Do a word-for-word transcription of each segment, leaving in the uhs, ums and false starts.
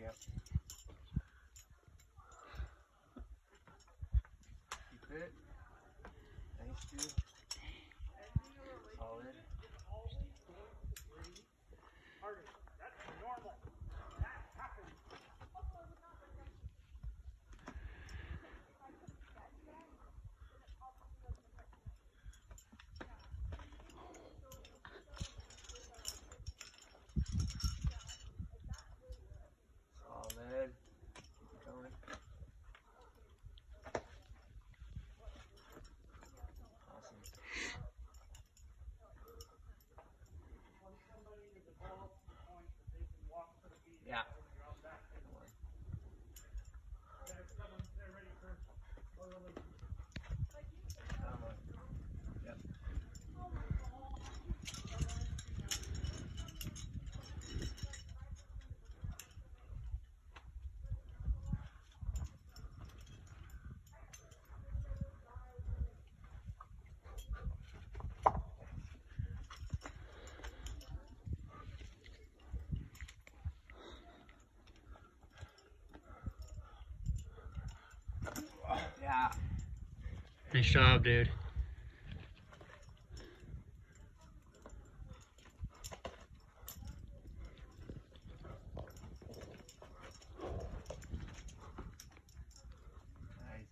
Yep. Keep it. Nice, dude. Solid. Solid. Keep going. Awesome. Yeah. Come on. Yep. Yeah. Nice job, dude. Nice.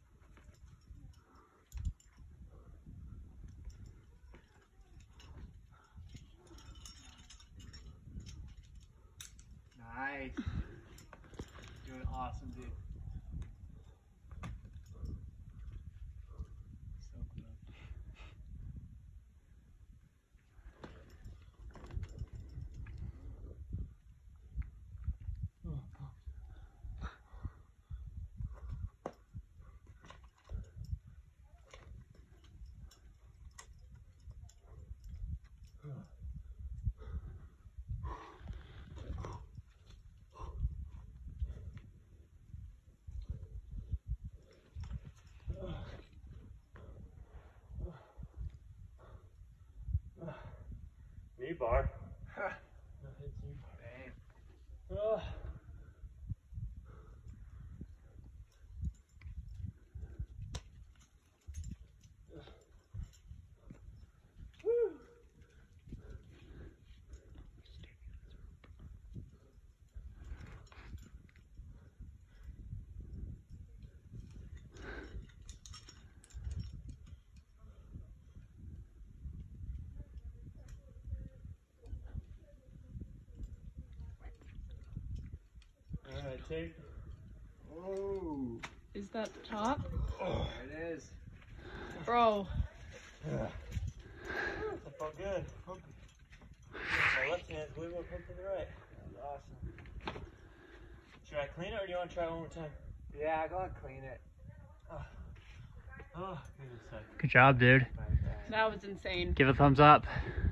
Nice. Doing awesome, dude. So cool. Knee bar. Bang. Oh. Alright, take. Oh. Is that the top? Oh. There it is. Bro. Yeah. That felt good. My left hand's way more pumped than the right. That's awesome. Should I clean it or do you want to try it one more time? Yeah, go and clean it. Oh, oh goodness sake. Good job, dude. That was insane. Give a thumbs up.